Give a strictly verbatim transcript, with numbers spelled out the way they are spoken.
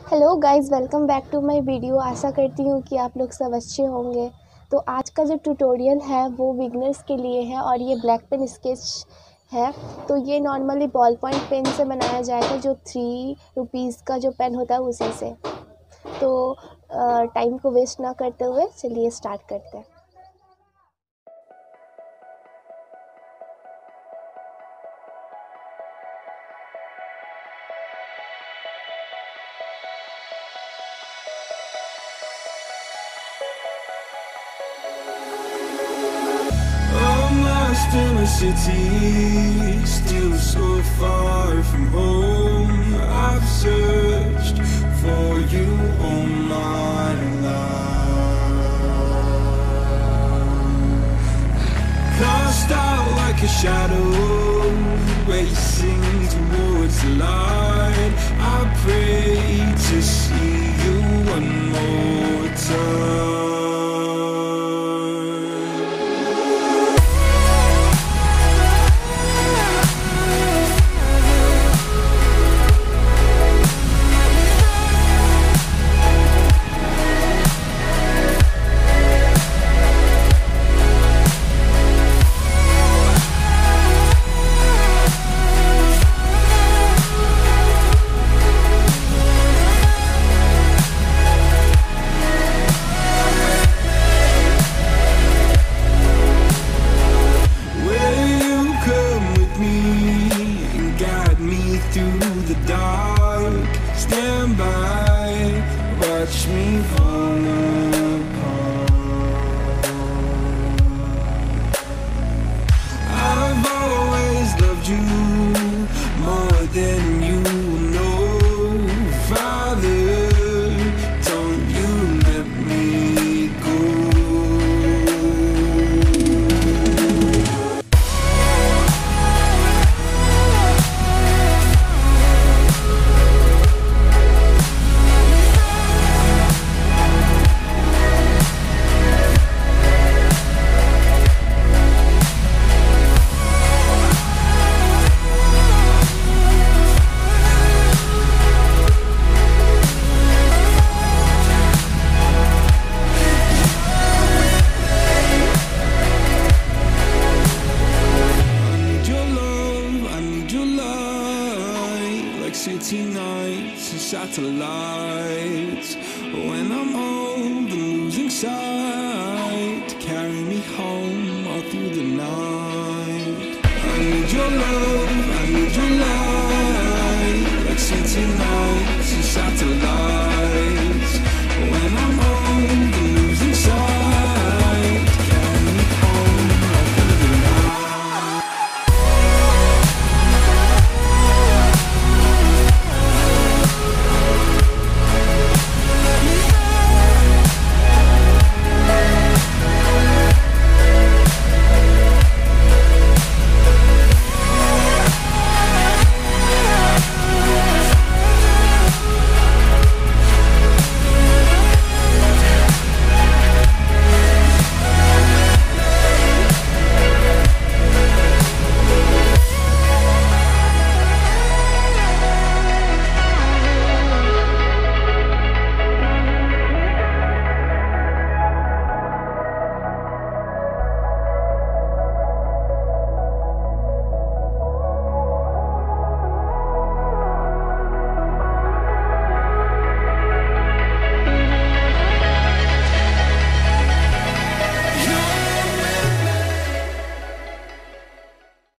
Hello guys, welcome back to my video. आशा करती हूँ कि आप लोग सब अच्छे होंगे। तो आज का जो ट्यूटोरियल है वो बिगनर्स के लिए है और ये ब्लैक पेन स्केच है। तो ये नॉर्मली बॉल पॉइंट पेन से बनाया जाएगा, जो थ्री रुपीज़ का जो पेन होता है उसी से। तो टाइम को वेस्ट ना करते हुए चलिए स्टार्ट करते हैं। In a city, still so far from home. I've searched for you all my life. Cast out like a shadow, racing towards the light. I pray to see you one more time. Through the dark, stand by, watch me fall apart. I've always loved you more than you know. Father, don't you let me go. City nights and satellites. When I'm old and losing sight, carry me home all through the night. I need your love, I need your light, like city nights.